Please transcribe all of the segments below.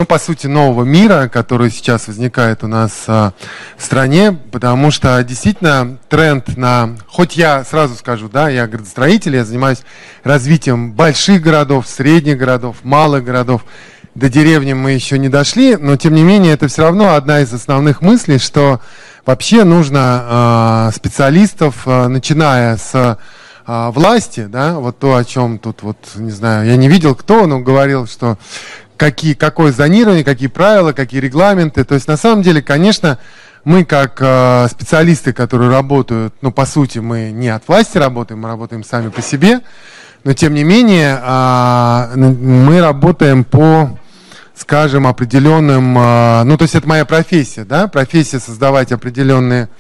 по сути, нового мира, который сейчас возникает у нас в стране, потому что действительно тренд на... Хоть я сразу скажу, да, я градостроитель, я занимаюсь развитием больших городов, средних городов, малых городов. До деревни мы еще не дошли, но тем не менее это все равно одна из основных мыслей, что вообще нужно специалистов, начиная с власти, да, вот то, о чем тут, вот, не знаю, я не видел кто, но говорил, что какое зонирование, какие правила, какие регламенты. То есть на самом деле, конечно, мы как специалисты, которые работают, ну, по сути, мы не от власти работаем, мы работаем сами по себе, но тем не менее мы работаем по, скажем, определенным, ну, то есть это моя профессия, да, профессия создавать определенные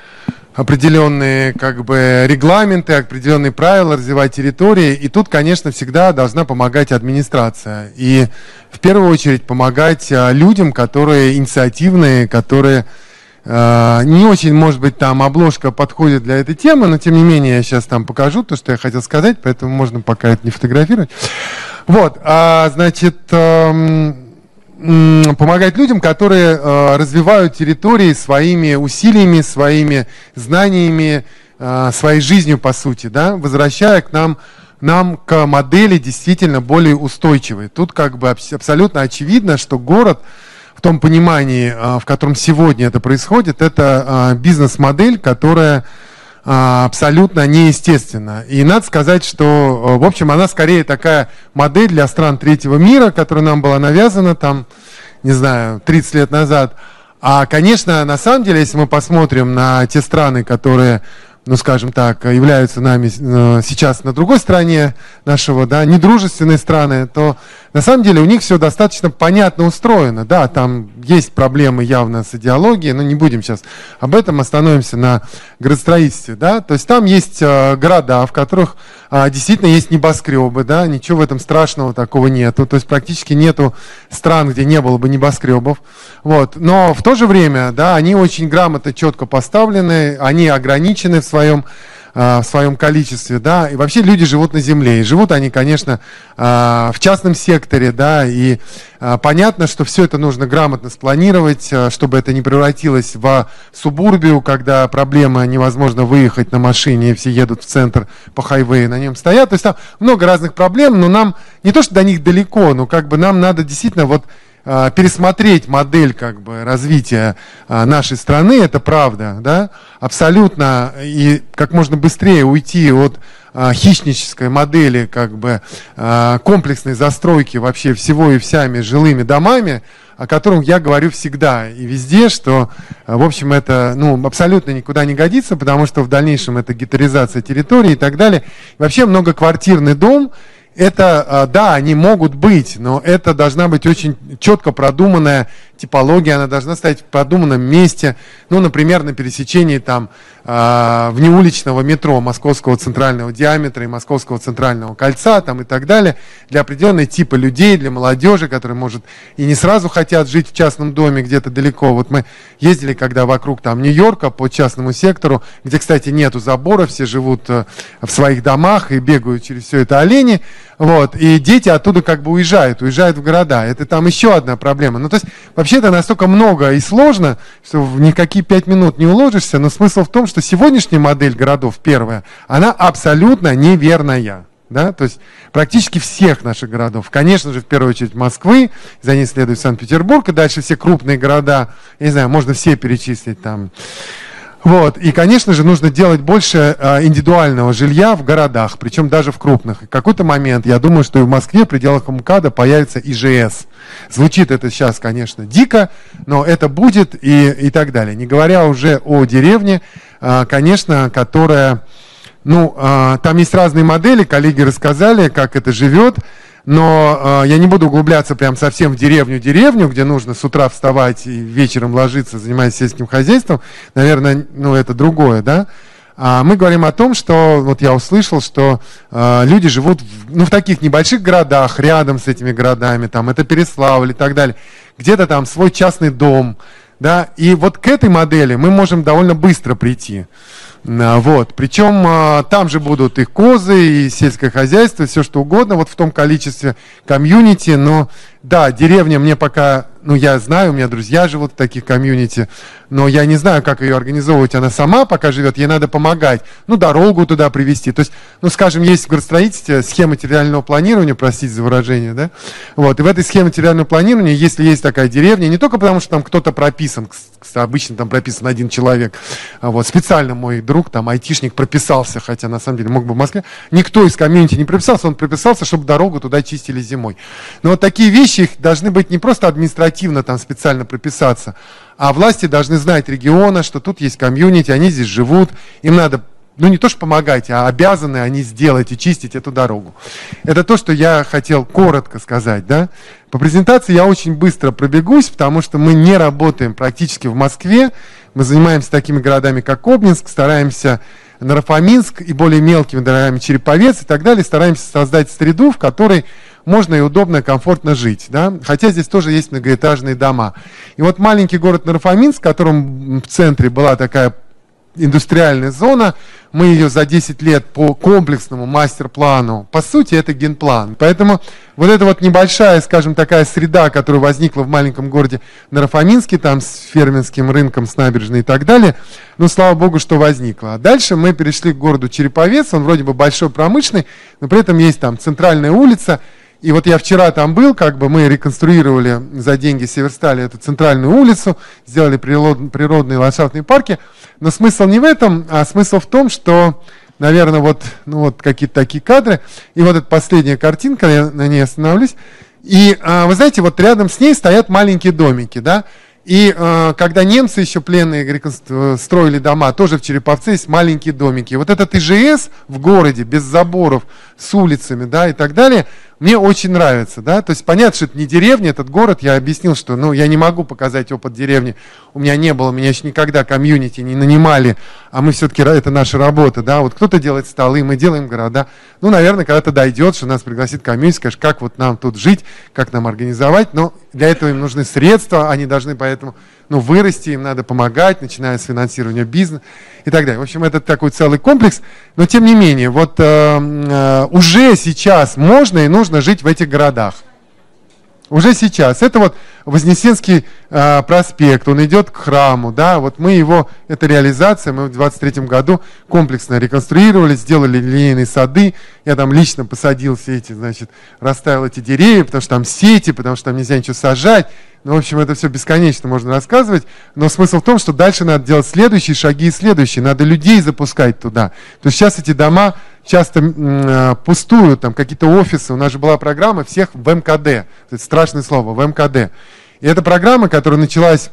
как бы регламенты, определенные правила, развивать территории. И тут, конечно, всегда должна помогать администрация. И в первую очередь помогать людям, которые инициативные, которые не очень, может быть, там обложка подходит для этой темы, но тем не менее я сейчас там покажу то, что я хотел сказать, поэтому можно пока это не фотографировать. Вот, значит... помогать людям, которые развивают территории своими усилиями, своими знаниями, своей жизнью, по сути, да, возвращая к нам к модели действительно более устойчивой. Тут как бы абсолютно очевидно, что город в том понимании, в котором сегодня это происходит, это бизнес-модель, которая абсолютно неестественно. И надо сказать, что, в общем, она скорее такая модель для стран третьего мира, которая нам была навязана там, не знаю, 30 лет назад. А, конечно, на самом деле, если мы посмотрим на те страны, которые, ну, скажем так, являются нами сейчас на другой стороне нашего, да, недружественной страны, то на самом деле у них все достаточно понятно устроено. Да, там есть проблемы явно с идеологией, но не будем сейчас об этом, остановимся на градостроительстве. Да? То есть там есть города, в которых действительно есть небоскребы, да, ничего в этом страшного такого нету. То есть практически нету стран, где не было бы небоскребов. Вот. Но в то же время, да, они очень грамотно, четко поставлены, они ограничены в своем количестве, да, и вообще люди живут на земле, и живут они, конечно, в частном секторе, да, и понятно, что все это нужно грамотно спланировать, чтобы это не превратилось в субурбию, когда проблема невозможно выехать на машине, и все едут в центр по хайвею, на нем стоят, то есть там много разных проблем, но нам не то, что до них далеко, но как бы нам надо действительно вот пересмотреть модель как бы развития нашей страны, это правда, да, абсолютно, и как можно быстрее уйти от хищнической модели как бы комплексной застройки вообще всего и всеми жилыми домами, о котором я говорю всегда и везде, что, в общем, это, ну, абсолютно никуда не годится, потому что в дальнейшем это гетторизация территории и так далее. Вообще многоквартирный дом, это, да, они могут быть, но это должна быть очень четко продуманная типология, она должна стоять в продуманном месте, ну, например, на пересечении там внеуличного метро Московского центрального диаметра и Московского центрального кольца там и так далее, для определенного типа людей, для молодежи, которые, может, и не сразу хотят жить в частном доме где-то далеко. Вот мы ездили, когда вокруг там Нью-Йорка по частному сектору, где, кстати, нету забора, все живут в своих домах и бегают через все это олени, вот, и дети оттуда как бы уезжают в города. Это там еще одна проблема. Ну, то есть, вообще это настолько много и сложно, что в никакие 5 минут не уложишься, но смысл в том, что сегодняшняя модель городов, первая, она абсолютно неверная. Да? То есть практически всех наших городов, конечно же, в первую очередь Москвы, за ней следует Санкт-Петербург, и дальше все крупные города, я не знаю, можно все перечислить там. Вот. И, конечно же, нужно делать больше индивидуального жилья в городах, причем даже в крупных. И в какой-то момент, я думаю, что и в Москве в пределах МКАДа появится ИЖС. Звучит это сейчас, конечно, дико, но это будет и так далее. Не говоря уже о деревне, конечно, которая... Ну, там есть разные модели, коллеги рассказали, как это живет. Но я не буду углубляться прям совсем в деревню, где нужно с утра вставать и вечером ложиться, занимаясь сельским хозяйством. Наверное, ну, это другое, да? Мы говорим о том, что, вот я услышал, что люди живут в таких небольших городах, рядом с этими городами, там, это Переславль и так далее, где-то там свой частный дом, да, и вот к этой модели мы можем довольно быстро прийти. Вот. Причем там же будут и козы, и сельское хозяйство, все что угодно, вот в том количестве комьюнити. Но да, деревня мне пока, ну я знаю, у меня друзья живут в таких комьюнити, но я не знаю, как ее организовывать. Она сама пока живет, ей надо помогать, ну дорогу туда привести. То есть, ну скажем, есть в градостроительстве схема территориального планирования, простите за выражение, да? Вот. И в этой схеме территориального планирования, если есть такая деревня, не только потому, что там кто-то прописан, обычно там прописан один человек, вот, специально мой друг, там, айтишник прописался, хотя на самом деле мог бы в Москве, никто из комьюнити не прописался, он прописался, чтобы дорогу туда чистили зимой. Но вот такие вещи, их должны быть не просто административно там специально прописаться, а власти должны знать региона, что тут есть комьюнити, они здесь живут, им надо, ну не то что помогать, а обязаны они сделать и чистить эту дорогу. Это то, что я хотел коротко сказать, да. По презентации я очень быстро пробегусь, потому что мы не работаем практически в Москве, мы занимаемся такими городами, как Обнинск, стараемся Наро-Фоминск и более мелкими городами Череповец и так далее, стараемся создать среду, в которой можно и удобно, комфортно жить, да? Хотя здесь тоже есть многоэтажные дома. И вот маленький город Наро-Фоминск, в котором в центре была такая индустриальная зона, мы ее за 10 лет по комплексному мастер-плану, по сути, это генплан. Поэтому вот эта вот небольшая, скажем, такая среда, которая возникла в маленьком городе Наро-Фоминске, там с фермерским рынком, с набережной и так далее, ну, слава богу, что возникла. А дальше мы перешли к городу Череповец, он вроде бы большой, промышленный, но при этом есть там центральная улица. И вот я вчера там был, как бы мы реконструировали за деньги Северстали эту центральную улицу, сделали природные ландшафтные парки. Но смысл не в этом, а смысл в том, что, наверное, вот, ну вот какие-то такие кадры. И вот эта последняя картинка, я на ней остановлюсь. И вы знаете, вот рядом с ней стоят маленькие домики, да. И когда немцы еще пленные строили дома, тоже в Череповце есть маленькие домики. И вот этот ИЖС в городе, без заборов, с улицами, да, и так далее, мне очень нравится, да, то есть понятно, что это не деревня, этот город, я объяснил, что, ну, я не могу показать опыт деревни, у меня не было, меня еще никогда комьюнити не нанимали, а мы все-таки, это наша работа, да, вот кто-то делает столы, мы делаем города, ну, наверное, когда-то дойдет, что нас пригласит комьюнити, скажет, как вот нам тут жить, как нам организовать, но для этого им нужны средства, они должны поэтому, ну, вырасти, им надо помогать, начиная с финансирования бизнеса и так далее. В общем, это такой целый комплекс, но тем не менее, вот уже сейчас можно и нужно жить в этих городах. Уже сейчас. Это вот Вознесенский проспект, он идет к храму, да, вот мы его, это реализация, мы в 23-м году комплексно реконструировали, сделали линейные сады, я там лично посадил все эти, значит, расставил эти деревья, потому что там сети, потому что там нельзя ничего сажать. Ну, в общем, это все бесконечно можно рассказывать, но смысл в том, что дальше надо делать следующие шаги и следующие, надо людей запускать туда. То есть сейчас эти дома часто пустуют, там какие-то офисы, у нас же была программа всех в МКД, это страшное слово, в МКД. И это программа, которая началась,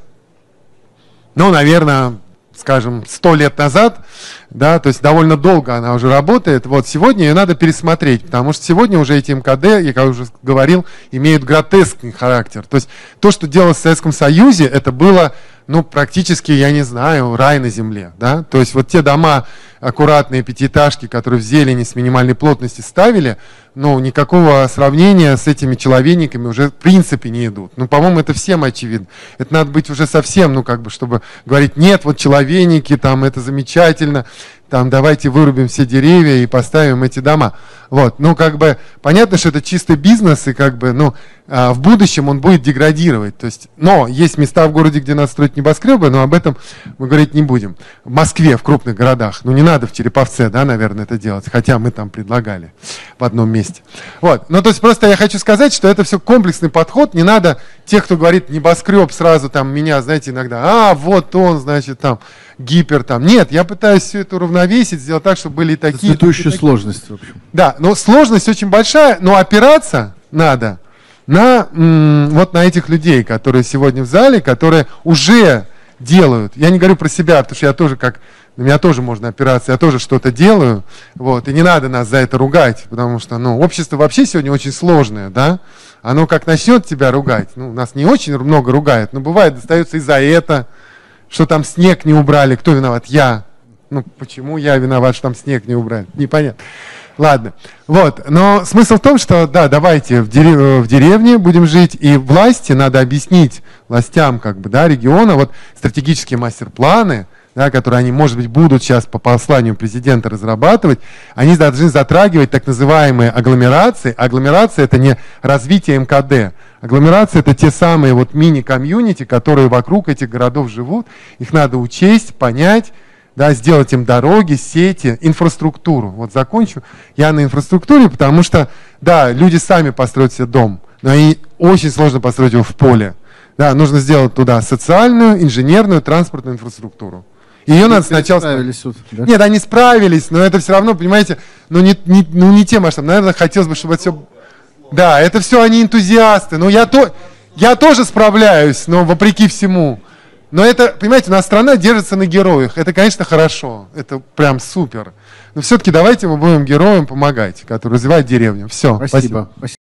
ну, наверное, скажем, 100 лет назад, да, то есть довольно долго она уже работает. Вот сегодня ее надо пересмотреть, потому что сегодня уже эти МКД, я как уже говорил, имеют гротескный характер. То есть то, что делалось в Советском Союзе, это было, ну, практически, я не знаю, рай на земле, да. То есть вот те дома, аккуратные пятиэтажки, которые в зелени с минимальной плотностью ставили, ну, никакого сравнения с этими человейниками уже в принципе не идут. Ну, по-моему, это всем очевидно. Это надо быть уже совсем, ну, как бы, чтобы говорить, нет, вот человейники, там, это замечательно, там, давайте вырубим все деревья и поставим эти дома. Вот, ну, как бы, понятно, что это чистый бизнес, и как бы, ну, в будущем он будет деградировать. То есть, но есть места в городе, где надо строить небоскребы, но об этом мы говорить не будем. В Москве, в крупных городах, ну, не надо в Череповце, да, наверное, это делать, хотя мы там предлагали в одном месте. Вот, ну, то есть, просто я хочу сказать, что это все комплексный подход, не надо тех, кто говорит небоскреб, сразу там меня, знаете, иногда, вот он, значит, там, гипер, там. Нет, я пытаюсь все это уравновесить, сделать так, чтобы были и такие. Это еще сложность, в общем. Да, но сложность очень большая, но опираться надо на вот на этих людей, которые сегодня в зале, которые уже делают. Я не говорю про себя, потому что я тоже как, на меня тоже можно опираться, я тоже что-то делаю, вот, и не надо нас за это ругать, потому что, ну, общество вообще сегодня очень сложное, да, оно как начнет тебя ругать, ну, нас не очень много ругает, но бывает, достается и за это, что там снег не убрали, кто виноват? Я. Ну, почему я виноват, что там снег не убрали? Непонятно. Ладно. Вот. Но смысл в том, что, да, давайте в деревне будем жить, и власти надо объяснить властям, как бы, да, региона, вот стратегические мастер-планы, да, которые они, может быть, будут сейчас по посланию президента разрабатывать, они должны затрагивать так называемые агломерации. Агломерация — это не развитие МКД. Агломерация — это те самые вот мини-комьюнити, которые вокруг этих городов живут. Их надо учесть, понять, да, сделать им дороги, сети, инфраструктуру. Вот закончу я на инфраструктуре, потому что, да, люди сами построят себе дом, но и очень сложно построить его в поле. Да, нужно сделать туда социальную, инженерную, транспортную инфраструктуру. Ее надо сначала... Справились тут, да? Нет, они справились, но это все равно, понимаете, ну не те масштабы. Наверное, хотелось бы, чтобы это все... Да, это все они энтузиасты. Ну, я тоже справляюсь, но вопреки всему. Но это, понимаете, у нас страна держится на героях. Это, конечно, хорошо. Это прям супер. Но все-таки давайте мы будем героям помогать, которые развивают деревню. Все, спасибо.